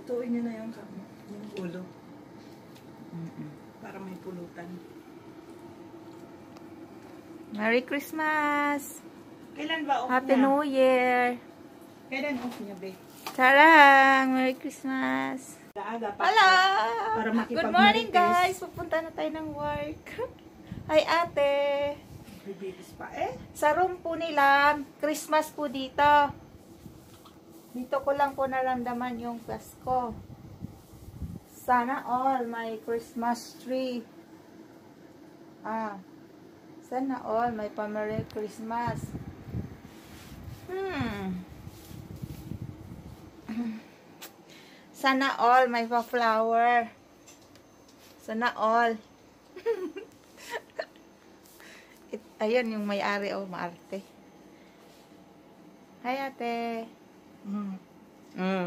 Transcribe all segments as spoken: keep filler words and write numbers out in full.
Lutuin nyo na yung, yung ulo. Mm-mm. Para may pulutan. Merry Christmas! Kailan ba off Happy niya? New Year! Kailan off niya, be? Charang! Merry Christmas! Aga pa. Hello! Para Good morning, makipag-marites. guys! Pupunta na tayo ng work. Hi, ate! Bibigis pa eh. Sa room po nila, Christmas po dito. Dito ko lang po naramdaman yung Pasko. Sana all may Christmas tree. Ah. Sana all may pa-Merry Christmas. Hmm. Sana all may pa-flower. Sana all. It, ayun yung may-ari o oh, maarte. Hi, ate. Mm. Mm.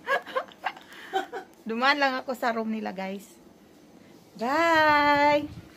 Dumaan lang ako sa room nila, guys. Bye!